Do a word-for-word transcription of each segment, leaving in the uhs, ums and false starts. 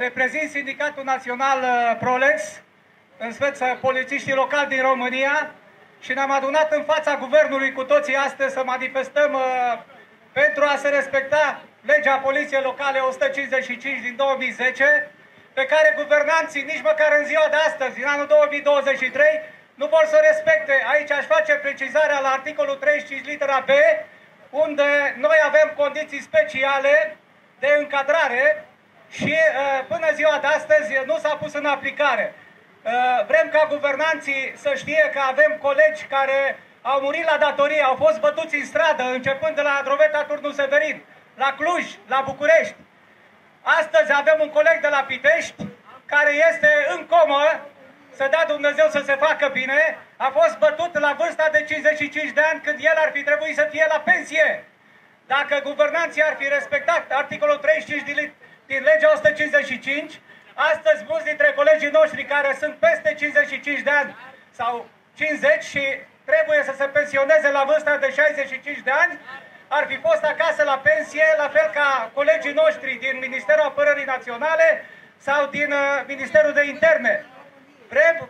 reprezint Sindicatul Național Prolex, în speță polițiștii locali din România, și ne-am adunat în fața guvernului cu toții astăzi să manifestăm uh, pentru a se respecta legea Poliției Locale o sută cincizeci și cinci din două mii zece, pe care guvernanții nici măcar în ziua de astăzi, din anul două mii douăzeci și trei, nu vor să o respecte. Aici aș face precizarea la articolul treizeci și cinci litera B, unde noi avem condiții speciale de încadrare și uh, până ziua de astăzi nu s-a pus în aplicare. Uh, vrem ca guvernanții să știe că avem colegi care au murit la datorie, au fost bătuți în stradă, începând de la Adroveta Turnul Severin, la Cluj, la București. Astăzi avem un coleg de la Pitești care este în comă, să dea Dumnezeu să se facă bine, a fost bătut la vârsta de cincizeci și cinci de ani, când el ar fi trebuit să fie la pensie. Dacă guvernanții ar fi respectat articolul treizeci și cinci din, din legea o sută cincizeci și cinci, astăzi mulți dintre colegii noștri care sunt peste cincizeci și cinci de ani sau cincizeci și trebuie să se pensioneze la vârsta de șaizeci și cinci de ani, ar fi fost acasă la pensie, la fel ca colegii noștri din Ministerul Apărării Naționale sau din uh, Ministerul de Interne. Vrem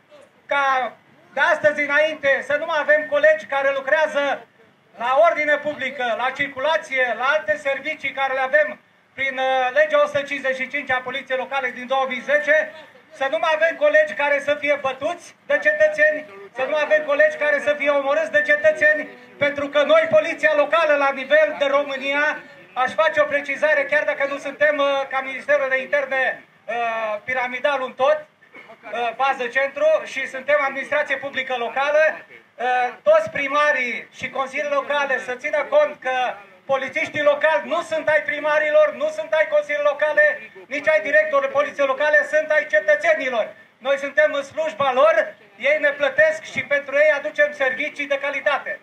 ca de astăzi înainte să nu mai avem colegi care lucrează la ordine publică, la circulație, la alte servicii care le avem prin uh, legea o sută cincizeci și cinci a Poliției Locale din două mii zece, să nu mai avem colegi care să fie bătuți de cetățeni, să nu avem colegi care să fie omorâți de cetățeni, pentru că noi, Poliția Locală, la nivel de România, aș face o precizare, chiar dacă nu suntem uh, ca Ministerul de Interne uh, piramidal un tot, uh, bază centru, și suntem administrație publică locală, uh, toți primarii și consiliile locale să țină cont că polițiștii locali nu sunt ai primarilor, nu sunt ai consiliilor locale, nici ai directorilor poliției locale, sunt ai cetățenilor. Noi suntem în slujba lor, ei ne plătesc și pentru ei aducem servicii de calitate.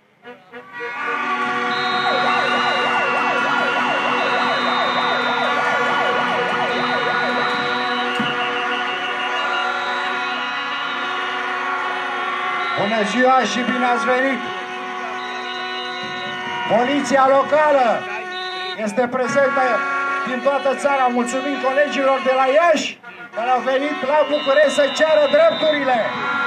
Bună ziua și bine ați venit! Poliția locală este prezentă din toată țara. Mulțumim colegilor de la Iași care au venit la București să ceară drepturile.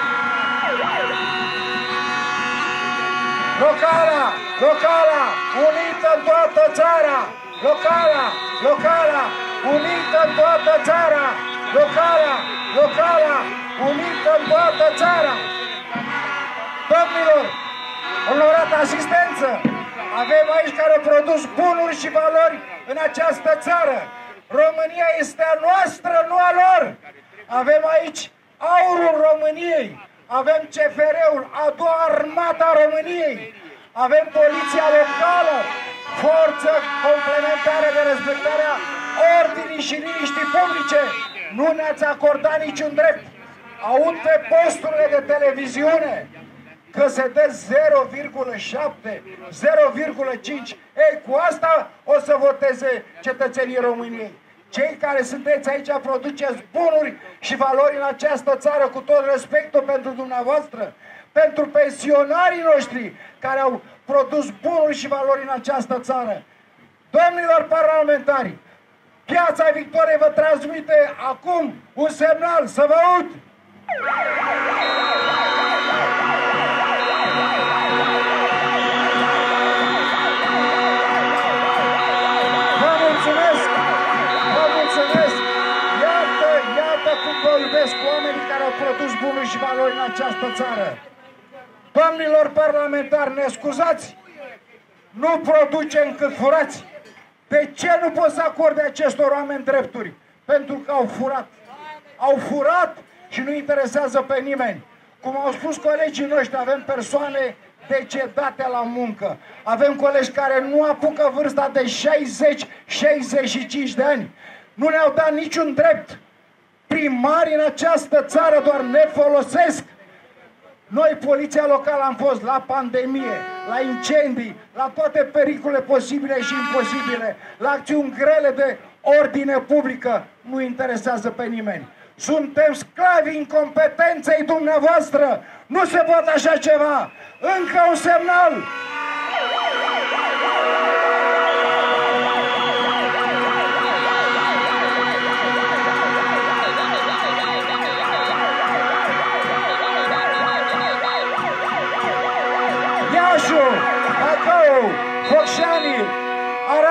Locala, locala, unită în toată țara. Locala, locala, unită în toată țara. Locala, locala, unită în toată țara. Domnilor, onorată asistență, avem aici care au produs bunuri și valori în această țară. România este a noastră, nu a lor. Avem aici aurul României, avem C F R-ul, a doua armată a României, avem poliția locală, forță complementară de respectarea ordinii și liniștii publice. Nu ne-ați acordat niciun drept. Aud pe posturile de televiziune că se dă zero virgulă șapte, zero virgulă cinci. Ei, cu asta o să voteze cetățenii României. Cei care sunteți aici produceți bunuri și valori în această țară, cu tot respectul pentru dumneavoastră, pentru pensionarii noștri care au produs bunuri și valori în această țară. Domnilor parlamentari, Piața Victoriei vă transmite acum un semnal, să vă aud! Vă mulțumesc! Vă mulțumesc! Iată, iată cum vorbesc oamenii care au produs bunuri și valori în această țară. Domnilor parlamentari, ne scuzați? Nu producem cât furați. De ce nu pot să acorde acestor oameni drepturi? Pentru că au furat. Au furat și nu interesează pe nimeni. Cum au spus colegii noștri, avem persoane decedate la muncă. Avem colegi care nu apucă vârsta de șaizeci șaizeci și cinci de ani. Nu ne-au dat niciun drept. Primarii în această țară doar ne folosesc. Noi, poliția locală, am fost la pandemie, la incendii, la toate pericolele posibile și imposibile, la acțiuni grele de ordine publică. Nu interesează pe nimeni. Suntem sclavi incompetenței dumneavoastră. Nu se poate așa ceva. Încă un semnal.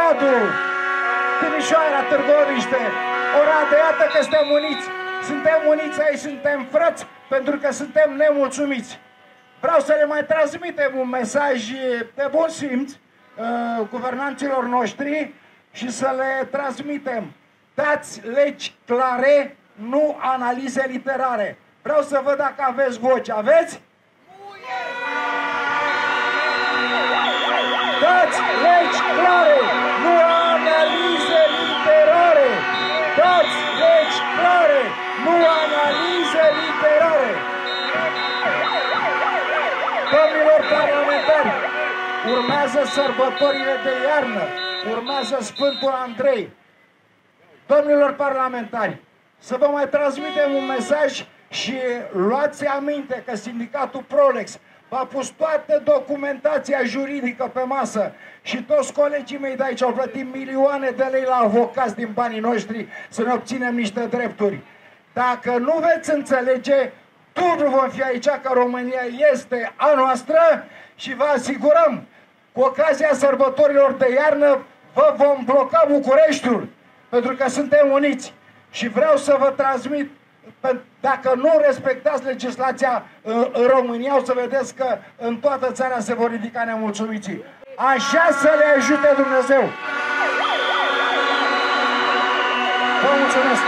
Radu, Timișoara, Târgoviște, Oradea, iată că suntem uniți. Suntem uniți aici, suntem frați, pentru că suntem nemulțumiți. Vreau să le mai transmitem un mesaj de bun simț uh, guvernanților noștri și să le transmitem. Dați legi clare, nu analize literare. Vreau să văd dacă aveți voce. Aveți? Dați legi clare, nu analize literare. Dați legi clare, nu analize literare. Domnilor parlamentari, urmează sărbătorile de iarnă, urmează Sfântul Andrei. Domnilor parlamentari, să vă mai transmitem un mesaj și luați aminte că sindicatul Prolex v-a pus toată documentația juridică pe masă și toți colegii mei de aici au plătit milioane de lei la avocați din banii noștri să ne obținem niște drepturi. Dacă nu veți înțelege, dublu vom fi aici că România este a noastră și vă asigurăm, cu ocazia sărbătorilor de iarnă, vă vom bloca Bucureștiul, pentru că suntem uniți. Și vreau să vă transmit, dacă nu respectați legislația în România, o să vedeți că în toată țara se vor ridica nemulțumiții. Așa să le ajute Dumnezeu! Vă mulțumesc!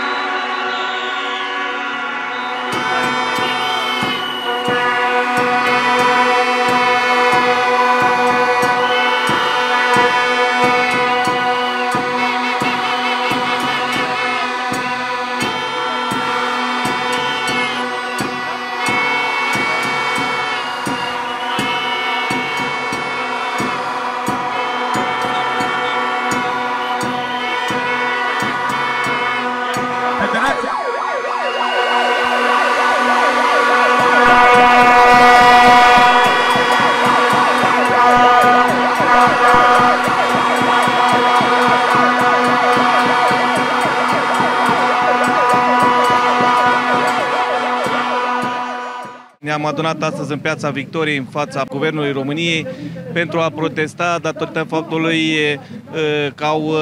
Ne-am adunat astăzi în Piața Victoriei, în fața Guvernului României, pentru a protesta datorită faptului că au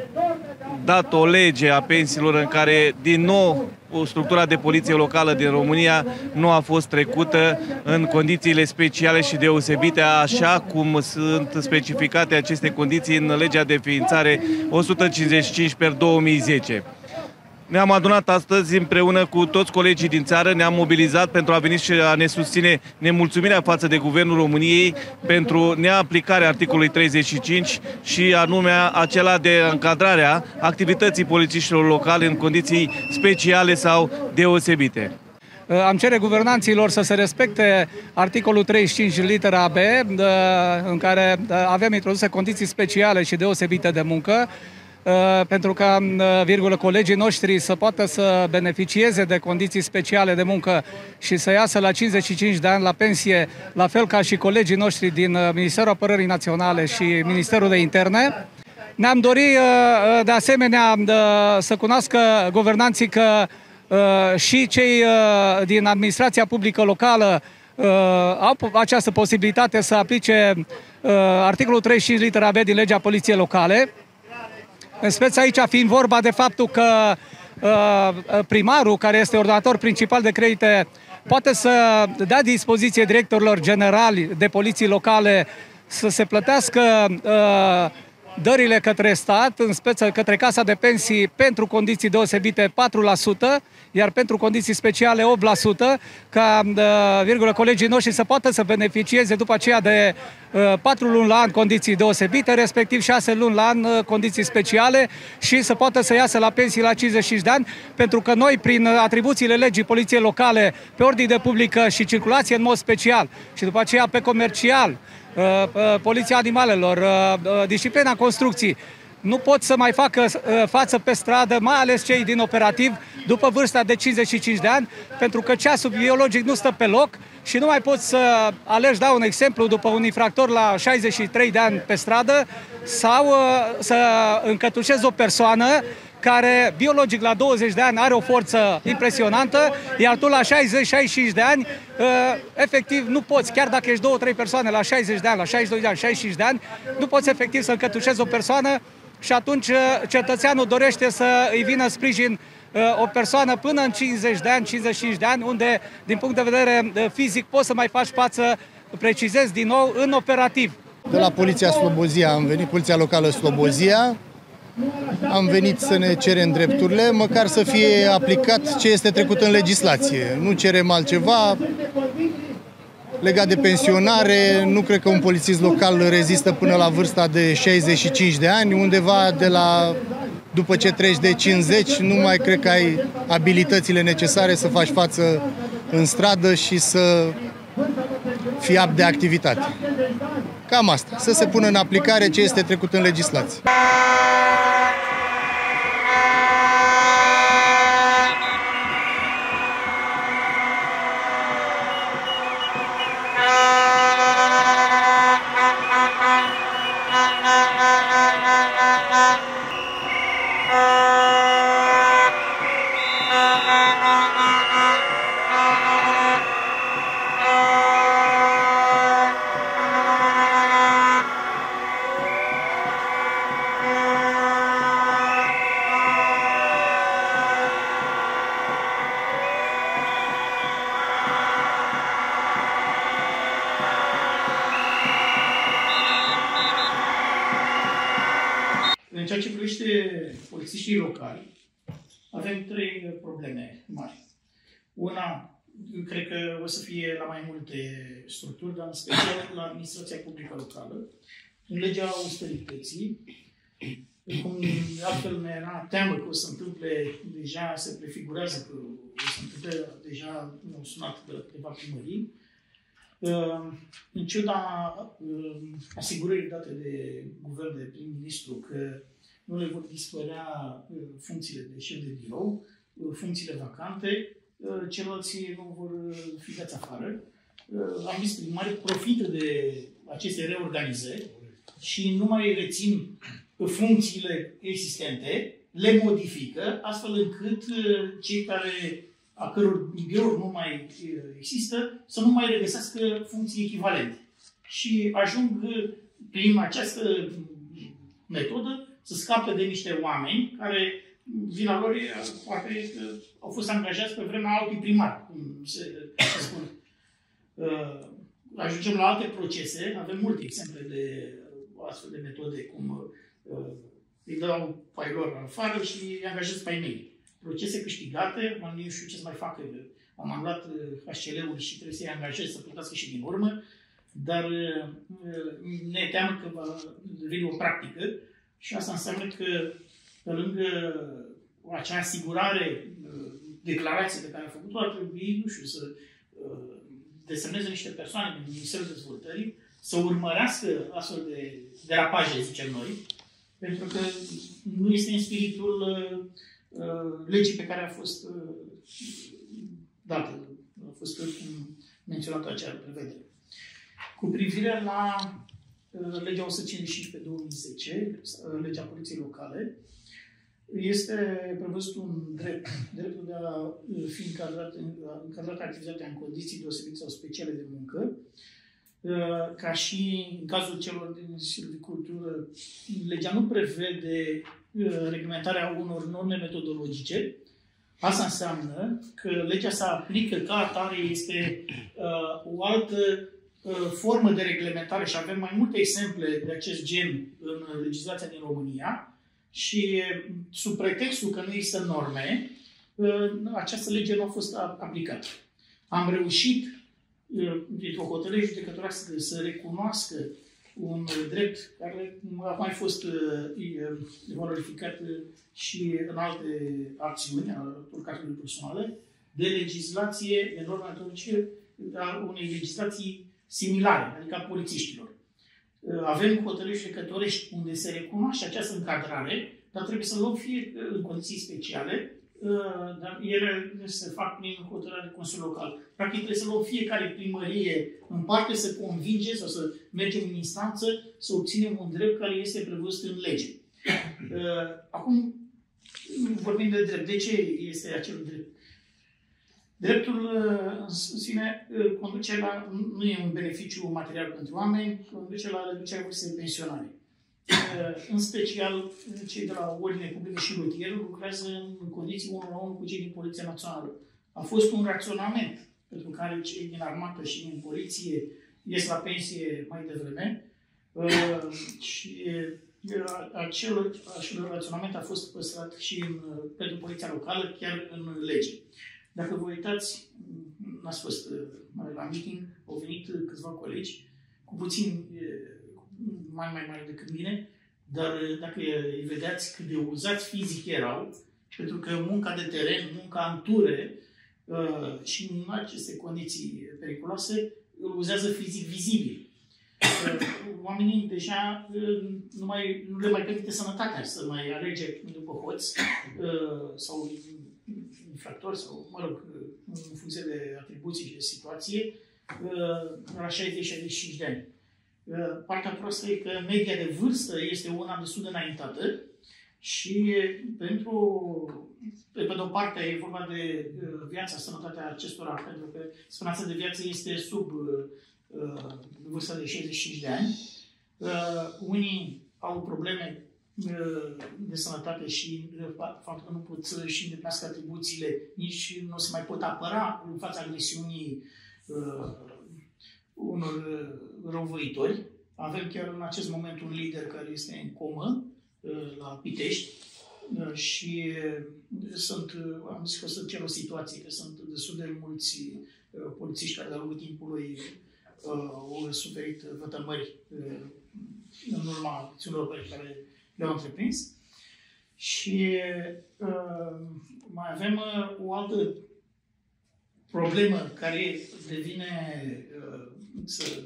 dat o lege a pensiilor în care, din nou, o structură de poliție locală din România nu a fost trecută în condițiile speciale și deosebite, așa cum sunt specificate aceste condiții în legea de ființare o sută cincizeci și cinci pe două mii zece. Ne-am adunat astăzi împreună cu toți colegii din țară, ne-am mobilizat pentru a veni și a ne susține nemulțumirea față de Guvernul României pentru neaplicarea articolului treizeci și cinci și anume acela de încadrarea activității polițiștilor locale în condiții speciale sau deosebite. Am cere guvernanților să se respecte articolul treizeci și cinci litera B, în care avem introduse condiții speciale și deosebite de muncă, pentru ca, virgulă, colegii noștri să poată să beneficieze de condiții speciale de muncă și să iasă la cincizeci și cinci de ani la pensie, la fel ca și colegii noștri din Ministerul Apărării Naționale și Ministerul de Interne. Ne-am dorit, de asemenea, să cunoască guvernanții că și cei din administrația publică locală au această posibilitate să aplice articolul treizeci și cinci litera B din legea Poliției Locale. În speță aici fiind vorba de faptul că uh, primarul, care este ordonator principal de credite, poate să dea dispoziție directorilor generali de poliții locale să se plătească uh, dările către stat, în speță către Casa de Pensii, pentru condiții deosebite patru la sută, iar pentru condiții speciale opt la sută, ca virgulă, colegii noștri să poată să beneficieze după aceea de patru luni la an condiții deosebite, respectiv șase luni la an condiții speciale și să poată să iasă la pensii la cincizeci și cinci de ani, pentru că noi, prin atribuțiile legii Poliției Locale, pe ordine publică și circulație în mod special și după aceea pe comercial, Poliția Animalelor, disciplina construcții, nu pot să mai facă față pe stradă, mai ales cei din operativ, după vârsta de cincizeci și cinci de ani, pentru că ceasul biologic nu stă pe loc și nu mai poți să alegi, dau un exemplu, după un infractor la șaizeci și trei de ani pe stradă sau să încătușezi o persoană care biologic la douăzeci de ani are o forță impresionantă, iar tu la șaizeci șaizeci și cinci de ani, efectiv nu poți, chiar dacă ești două trei persoane la șaizeci de ani, la șaizeci și doi de ani, șaizeci și cinci de ani, nu poți efectiv să încătușezi o persoană și atunci cetățeanul dorește să îi vină sprijin o persoană până în cincizeci de ani, cincizeci și cinci de ani, unde, din punct de vedere fizic, poți să mai faci față, precizez din nou, în operativ. De la Poliția Slobozia am venit, Poliția Locală Slobozia, am venit să ne cerem drepturile, măcar să fie aplicat ce este trecut în legislație. Nu cerem altceva. Legat de pensionare, nu cred că un polițist local rezistă până la vârsta de șaizeci și cinci de ani, undeva de la, după ce treci de cincizeci, nu mai cred că ai abilitățile necesare să faci față în stradă și să fii apt de activitate. Cam asta, să se pună în aplicare ce este trecut în legislație. În ceea ce privește polițiștii locali, avem trei probleme mari. Una, cred că o să fie la mai multe structuri, dar în special la administrația publică locală. În legea austerității, cum altfel mi-era teamă că o să întâmple, deja se prefigurează că o să întâmple, deja m-au sunat de la câteva primării, în ciuda asigurării date de guvern, de prim-ministru, că nu le vor dispărea funcțiile de șef de birou, funcțiile vacante, ceilalți nu vor fi dați afară. Am vist primarii profită de aceste reorganizări și nu mai rețin funcțiile existente, le modifică, astfel încât cei care a căror birouri nu mai există, să nu mai regăsească funcții echivalente. Și ajung prin această metodă să scape de niște oameni care, vina lor, poate că au fost angajați pe vremea altui primar, cum se, se spune. Ajungem la alte procese, avem multe exemple de astfel de metode, cum îi dau pailor afară și îi angajează pe ai mei. Procese câștigate, mă nu știu ce să mai facă. Am anulat H C L-ul și trebuie să-i angajez să plătească și din urmă, dar ne teamă că va deveni o practică și asta înseamnă că, pe lângă acea asigurare, declarație pe care a făcut-o, ar trebui, nu știu, să desemneze niște persoane din Ministerul Dezvoltării, să urmărească astfel de derapaje, zicem noi, pentru că nu este în spiritul legii pe care a fost dată, a fost menționată acea prevedere. Cu privire la legea o sută cincizeci și cinci pe două mii zece, legea Poliției Locale, este prevăzut un drept, dreptul de a fi încadrat, încadrat activitatea în condiții deosebite sau speciale de muncă, ca și în cazul celor din silvicultură, legea nu prevede reglementarea unor norme metodologice. Asta înseamnă că legea se aplică ca atare, este uh, o altă uh, formă de reglementare și avem mai multe exemple de acest gen în legislația din România și sub pretextul că nu există norme, uh, această lege nu a fost aplicată. Am reușit, dintr-o hotărâre judecătorească, să recunoască un drept care a mai fost uh, valorificat și în alte acțiuni, altor categorii personale, de legislație, de norme metodologice, a unei legislații similare, adică a polițiștilor. Uh, avem hotărâri judecătorești unde se recunoaște această încadrare, dar trebuie să luăm fie în condiții speciale, dar ele se fac prin hotărârea de Consiliul Local. Practic trebuie să luăm fiecare primărie în parte să convinge sau să mergem în instanță să obținem un drept care este prevăzut în lege. Acum vorbim de drept. De ce este acel drept? Dreptul în sine conduce la, nu e un beneficiu material pentru oameni, conduce la reducerea vârstei de pensionare. în special cei de la ordine publică și rutieră lucrează în condiții unul la unul cu cei din Poliția Națională. A fost un raționament pentru care cei din armată și din poliție ies la pensie mai devreme și acel, acel raționament a fost păstrat și în, pentru poliția locală, chiar în lege. Dacă vă uitați, n-ați fost la meeting, au venit câțiva colegi, cu puțin mai mai mari decât mine, dar dacă îi vedeați cât de uzați fizic erau, pentru că munca de teren, munca în ture și în aceste condiții periculoase, îl uzează fizic vizibil. Oamenii deja nu, mai, nu le mai permite sănătatea să mai alege după hoți sau infractori sau, mă rog, în funcție de atribuții și de situație, la șaizeci șaizeci și cinci de ani. Partea proastă e că media de vârstă este una destul de înaintată și pentru, pe de o parte e vorba de viața, sănătatea acestora, pentru că speranța de viață este sub uh, vârsta de șaizeci și cinci de ani. Uh, unii au probleme uh, de sănătate și uh, faptul că nu pot să-și îndeplinească atribuțiile, nici nu se mai pot apăra în fața agresiunii uh, unor răuvoitori. Avem chiar în acest moment un lider care este în comă la Pitești și sunt, am zis că sunt cel o situație, că sunt destul de mulți polițiști care de-a lungul timpului au suferit vătămări în urma acțiunilor pe care le-au întreprins. Și mai avem o altă problemă care devine să,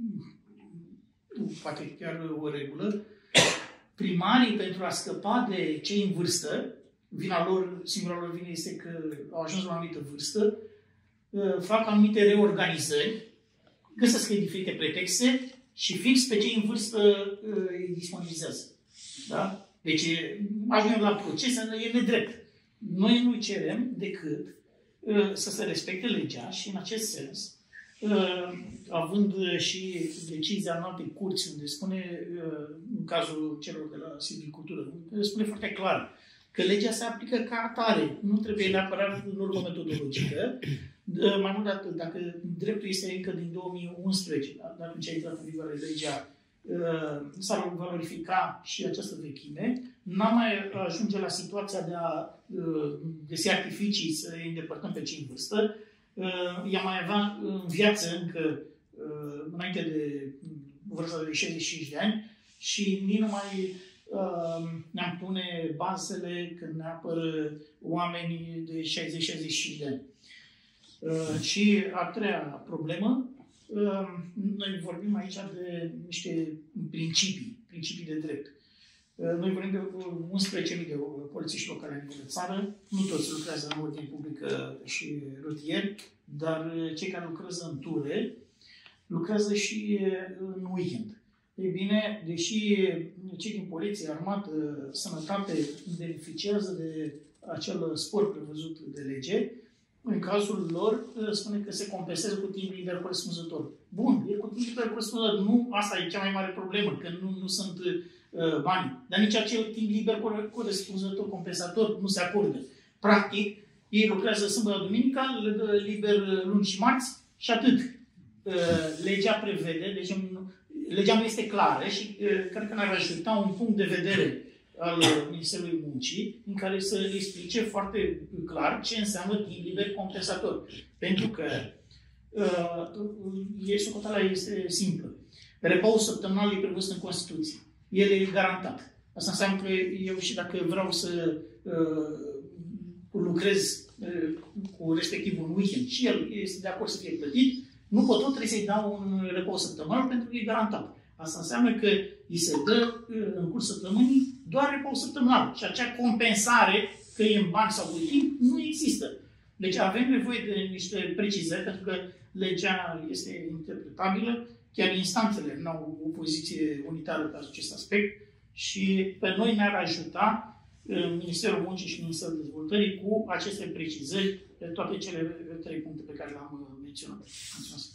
poate chiar o regulă. Primarii, pentru a scăpa de cei în vârstă, vina lor, singura lor vină este că au ajuns la o anumită vârstă, fac anumite reorganizări, găsesc diferite pretexte și fix pe cei în vârstă îi disponibilizează. Da? Deci, ajungem la proces, e nedrept. Noi nu cerem decât să se respecte legea și, în acest sens, având și decizia în alte curți, unde spune, în cazul celor de la silvicultură, spune foarte clar că legea se aplică ca atare. Nu trebuie neapărat în urmă metodologică. Mai mult de atât, dacă dreptul este încă din două mii unsprezece, dacă ce a intrat în vigoare legea, s-ar valorifica și această vechime, n-am mai ajunge la situația de a găsi artificii să îi îndepărtăm pe cei în vârstă. Ea mai avea în viață încă înainte de vârsta de șaizeci și cinci de ani și nici nu mai ne-am pune bazele când ne apără oamenii de șaizeci șaizeci și cinci de ani. Și a treia problemă, noi vorbim aici de niște principii, principii de drept. Noi vorbim de unsprezece mii de polițiști locali în nivel de țară. Nu toți lucrează în ordine publică și rutieri, dar cei care lucrează în ture lucrează și în weekend. Ei bine, deși cei din poliție, armată, sănătate beneficiază de acel spor prevăzut de lege, în cazul lor spune că se compensează cu timp liber corespunzător. Bun, e cu timp liber corespunzător. Nu, asta e cea mai mare problemă, că nu, nu sunt uh, bani. Dar nici acel timp liber corespunzător, compensator, nu se acordă. Practic, ei lucrează sâmbătă, duminica, le dă liber luni și marți și atât. Uh, legea prevede, deci legea nu este clară și uh, cred că n-ar ajuta un punct de vedere al Ministerului Muncii, în care să le explice foarte clar ce înseamnă timp liber compensator. Pentru că uh, socoteala este simplă. Repaus săptămânal e prevăzut în Constituție. El e garantat. Asta înseamnă că eu și dacă vreau să uh, lucrez uh, cu respectivul un weekend și el este de acord să fie plătit, nu pot tot trebuie să-i dau un repaus săptămânal pentru că e garantat. Asta înseamnă că îi se dă în curs săptămânii doar repaus săptămânal. Și acea compensare, că e în bani sau cu timp, nu există. Deci avem nevoie de niște precizări, pentru că legea este interpretabilă, chiar instanțele nu au o poziție unitară pe acest aspect și pe noi ne-ar ajuta Ministerul Muncii și Ministerul Dezvoltării cu aceste precizări pe toate cele trei puncte pe care le-am menționat. Mulțumesc.